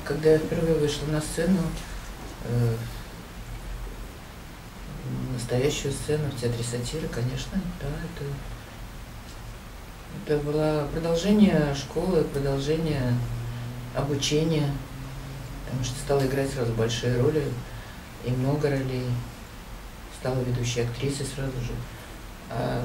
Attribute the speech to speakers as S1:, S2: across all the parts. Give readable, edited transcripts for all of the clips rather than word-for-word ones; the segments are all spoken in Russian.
S1: Когда я впервые вышла на сцену, настоящую сцену в театре сатиры, конечно, да, это было продолжение школы, продолжение обучения, потому что стала играть сразу большие роли и много ролей, стала ведущей актрисой сразу же. А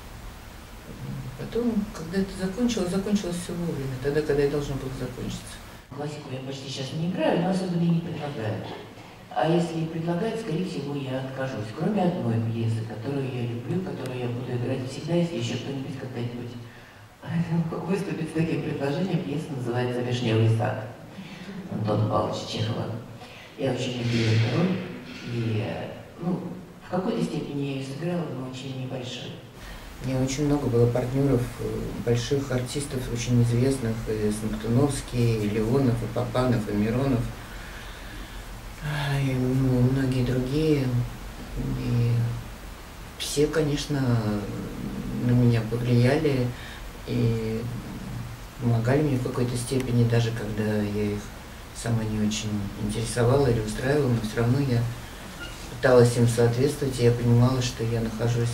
S1: потом, когда это закончилось все вовремя, тогда, когда я должна была закончиться.
S2: Классику я почти сейчас не играю, но особенно и не предлагаю. А если и предлагают, скорее всего, я откажусь. Кроме одной пьесы, которую я люблю, которую я буду играть всегда, если еще кто-нибудь когда-нибудь выступит с таким предложением. Пьеса называется «Вишневый сад» Антона Павловича Чехова. Я очень люблю эту роль, и в какой-то степени я ее сыграла, но очень небольшой.
S1: У меня очень много было партнеров, больших артистов, очень известных, и Смоктуновский, и Леонов, и Папанов, и Миронов, и многие другие. И все, конечно, на меня повлияли и помогали мне в какой-то степени, даже когда я их сама не очень интересовала или устраивала, но все равно я пыталась им соответствовать, и я понимала, что я нахожусь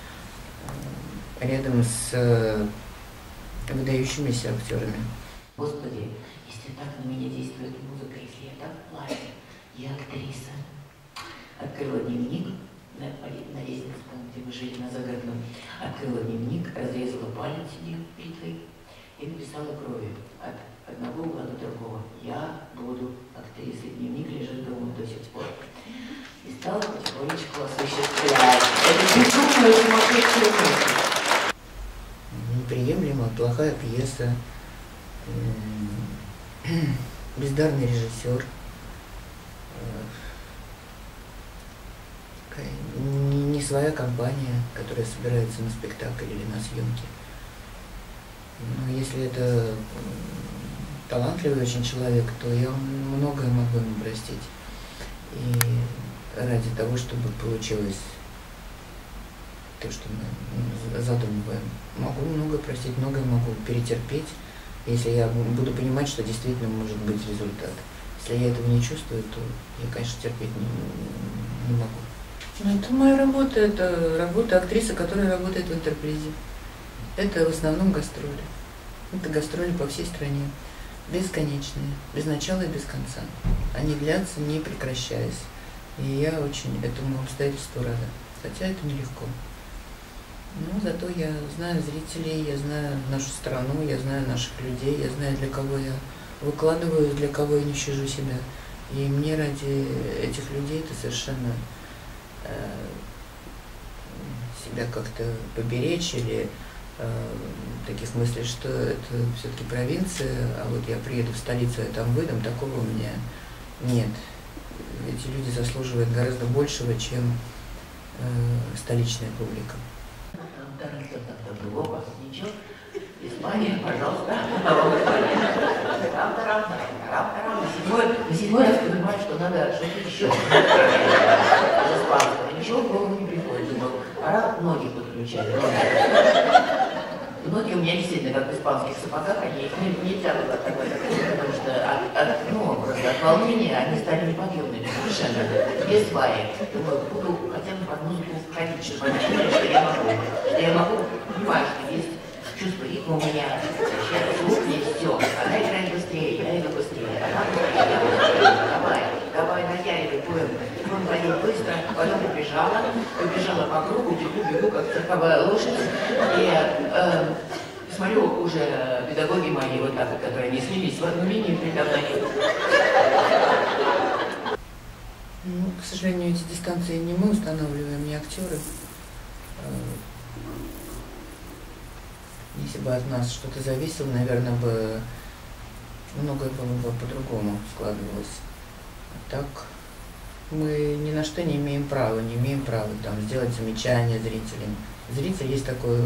S1: рядом с выдающимися актерами.
S2: Господи, если так на меня действует музыка, если я так плачу, я актриса. Открыла дневник на лестнице, где мы жили на Загородном, открыла дневник, разрезала палец бритвой и написала кровью от одного угла до другого: я буду актрисой. Дневник лежит дома до сих пор. И стала потихонечку осуществлять эту безумную сумасшедшую мысль.
S1: Неприемлемо, плохая пьеса, бездарный режиссер, не своя компания, которая собирается на спектакль или на съемки. Но если это талантливый очень человек, то я многое могу ему простить. И ради того, чтобы получилось то, что мы задумываем, могу много простить, многое могу перетерпеть, если я буду понимать, что действительно может быть результат. Если я этого не чувствую, то я, конечно, терпеть не могу. Но это моя работа, это работа актрисы, которая работает в интерпризе. Это в основном гастроли. Это гастроли по всей стране, бесконечные, без начала и без конца. Они длятся, не прекращаясь. И я очень этому обстоятельству рада, хотя это нелегко. Но зато я знаю зрителей, я знаю нашу страну, я знаю наших людей, я знаю, для кого я выкладываю, для кого я не щажу себя. И мне ради этих людей это совершенно себя как-то поберечь или таких мыслей, что это все-таки провинция, а вот я приеду в столицу, я там выдам, такого у меня нет. Эти люди заслуживают гораздо большего, чем столичная публика.
S2: Ничего. Испания, пожалуйста. На седьмой раз понимаю, что надо что-то еще. Ничего в голову не приходит. Думаю, пора ноги подключать. Ноги у меня действительно, как в испанских сапогах, они их нельзя было оторвать, потому что просто от волнения они стали неподъемными совершенно, без сваи. Думаю, буду хотя бы под музыку ходить, чтобы они поняли, что я могу, понимаю, что есть чувство ритма у меня, сейчас звук есть, все, она играет быстрее, я иду быстрее, давай, наяривай, будем ходить быстро, потом побежала по кругу, бегу, как цирковая лошадь, и смотрю, уже педагоги мои, вот так, которые не слились в одну линию передо мной.
S1: К сожалению, эти дистанции не мы устанавливаем, не актеры. Если бы от нас что-то зависело, наверное, бы многое было бы по-другому складывалось. А так мы ни на что не имеем права там сделать замечание зрителям. Зритель есть такое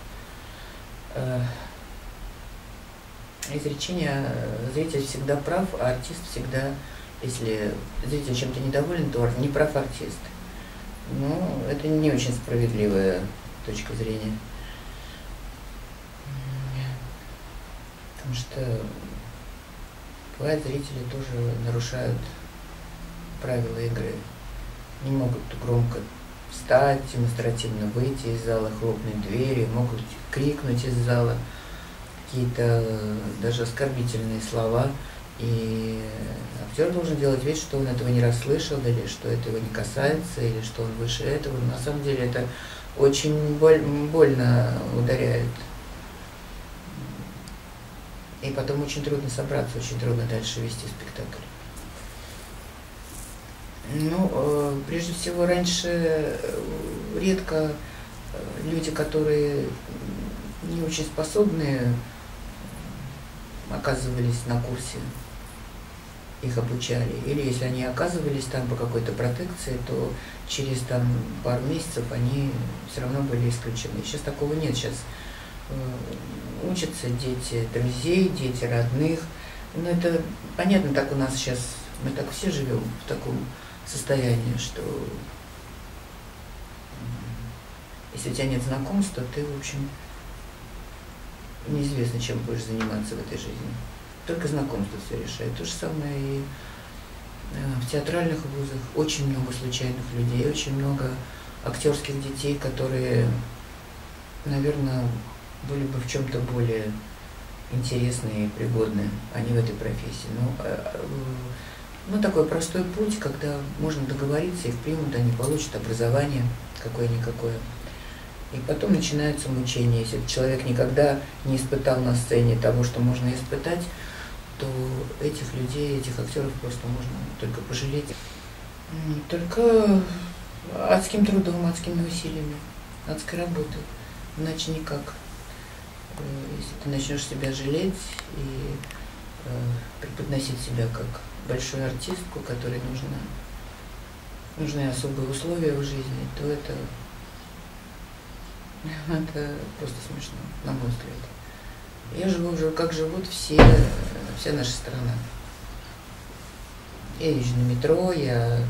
S1: изречение: зритель всегда прав, а артист всегда, если зритель чем-то недоволен, то не прав артист. Ну, это не очень справедливая точка зрения. Потому что Бывает, зрители тоже нарушают правила игры. Не могут громко встать, демонстративно выйти из зала, хлопнуть двери, могут крикнуть из зала какие-то даже оскорбительные слова. И актер должен делать вид, что он этого не расслышал, или что это его не касается, или что он выше этого. Но на самом деле это очень больно ударяет. И потом очень трудно собраться, очень трудно дальше вести спектакль. Ну, прежде всего, раньше редко люди, которые не очень способные, оказывались на курсе, их обучали. Или если они оказывались там по какой-то протекции, то через пару месяцев они все равно были исключены. Сейчас такого нет. Сейчас учатся дети друзей, дети родных. Но это понятно, так у нас сейчас, мы так все живем в таком состоянии, что если у тебя нет знакомств, то ты, в общем, неизвестно, чем будешь заниматься в этой жизни. Только знакомство все решает. То же самое и в театральных вузах. Очень много случайных людей, очень много актерских детей, которые, наверное, были бы в чем-то более интересные и пригодные, а не в этой профессии. Ну, такой простой путь, когда можно договориться, их примут, они получат образование какое-никакое. И потом начинаются мучения. Если человек никогда не испытал на сцене того, что можно испытать, то этих людей, этих актеров просто можно только пожалеть. Только адским трудом, адскими усилиями, адской работой. Иначе никак. Если ты начнешь себя жалеть и преподносить себя как большую артистку, которой нужны особые условия в жизни, то это просто смешно, на мой взгляд. Я живу уже, как живут вся наша страна. Я езжу на метро, у меня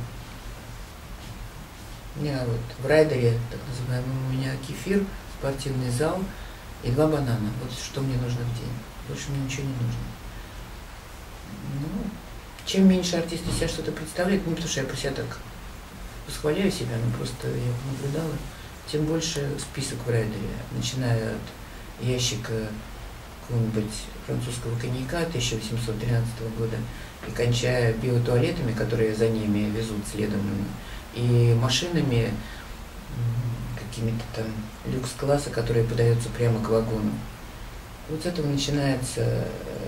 S1: вот в райдере, так называемом, у меня кефир, спортивный зал и 2 банана. Вот что мне нужно в день. Больше мне ничего не нужно. Ну, чем меньше артист из себя что-то представляет, не потому что я про себя так восхваляю себя, но просто я наблюдала, тем больше список в райдере, начиная от ящика какого-нибудь французского коньяка 1813 года и кончая биотуалетами, которые за ними везут следом, и машинами какими-то там люкс-класса, которые подаются прямо к вагону. Вот с этого начинается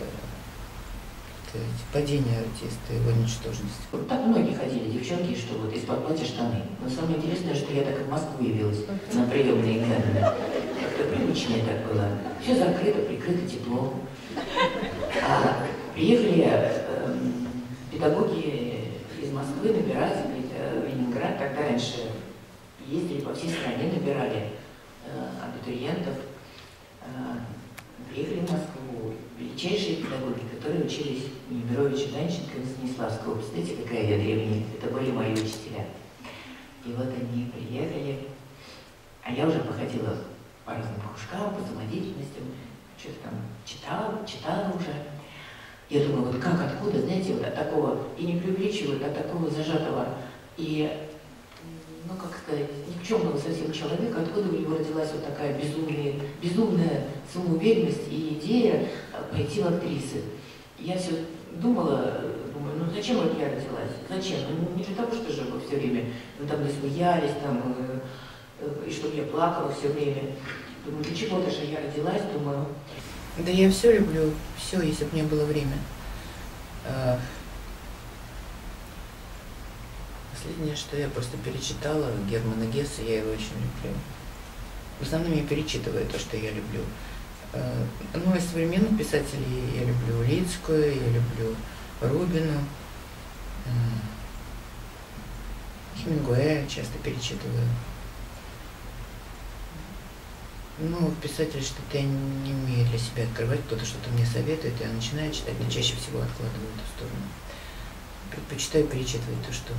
S1: падение артиста, его ничтожность.
S2: Вот так многие ходили, девчонки, что вот из-под платья штаны. Но самое интересное, что я так и в Москву явилась на приемные экзамены. Как-то привычнее так было. Все закрыто, прикрыто, тепло. А приехали педагоги из Москвы набирать в Ленинград. Тогда раньше ездили по всей стране, набирали абитуриентов. Приехали в Москву величайшие педагоги, которые учились у Немировича, Данченко и Станиславского. Представляете, какая я древняя? Это были мои учителя. И вот они приехали, а я уже походила по разным кружкам, по самодеятельностям, что-то там читала уже. Я думаю, вот как, откуда, знаете, вот от такого, и не преувеличиваю, от такого зажатого и, ну как сказать, никчемного совсем человека, откуда у него родилась вот такая безумная самоуверенность и идея пойти в актрисы. Я все думаю, ну зачем вот я родилась? Зачем? Ну не для того, что же мы все время там не смеялись, и чтобы я плакала все время. Думаю, для чего-то же я родилась, думаю.
S1: Да я все люблю, все, если бы мне было время. Последнее, что я просто перечитала Германа Гесса, я его очень люблю. В основном я перечитываю то, что я люблю. Ну, из современных писателей я люблю Лицкую, я люблю Рубину, Хемингуэя часто перечитываю. Ну, писатель что-то я не умею для себя открывать, кто-то что-то мне советует, я начинаю читать, но чаще всего откладываю эту сторону. Предпочитаю перечитывать то, что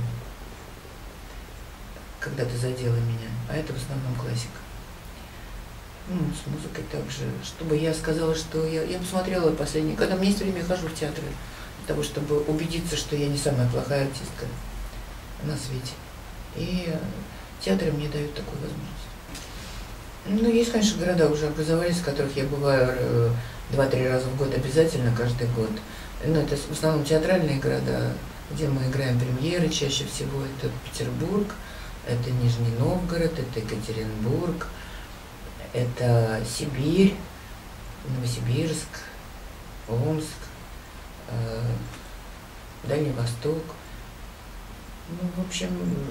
S1: когда-то задело меня, а это в основном классика. Ну, с музыкой также. Чтобы я сказала, что я посмотрела последние... Когда у меня есть время, я хожу в театры. того, чтобы убедиться, что я не самая плохая артистка на свете. И театры мне дают такую возможность. Ну, есть, конечно, города уже образовались, в которых я бываю 2-3 раза в год обязательно, каждый год. Но это в основном театральные города, где мы играем премьеры чаще всего. Это Петербург, это Нижний Новгород, это Екатеринбург, это Сибирь, Новосибирск, Омск, Дальний Восток. Ну, в общем,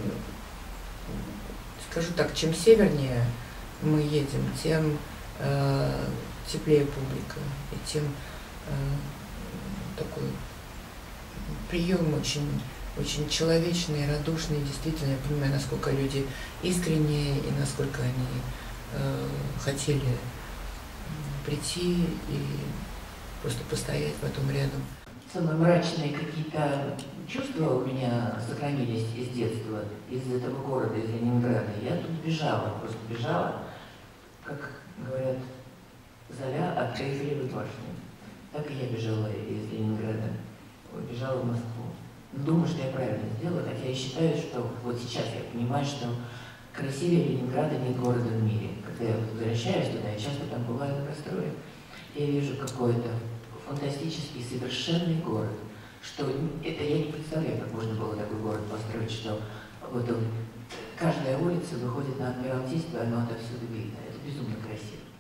S1: скажу так, чем севернее мы едем, тем теплее публика, и тем такой прием очень человечный, радушный. Действительно, я понимаю, насколько люди искренние и насколько они хотели прийти и просто постоять потом рядом.
S2: Самые мрачные какие-то чувства у меня сохранились из детства, из этого города, из Ленинграда. Я тут бежала, просто бежала, как говорят, Золя от Эйфелевой башни. Так и я бежала из Ленинграда, бежала в Москву. Думаю, что я правильно сделала, хотя я считаю, что вот сейчас я понимаю, что красивее Ленинграда нет города в мире. Когда я возвращаюсь туда, я часто там бываю на гастроли, я вижу какой-то фантастический, совершенный город, что это я не представляю, как можно было такой город построить, что вот он, каждая улица выходит на Адмиралтейство, оно отовсюду видно. Это безумно красиво.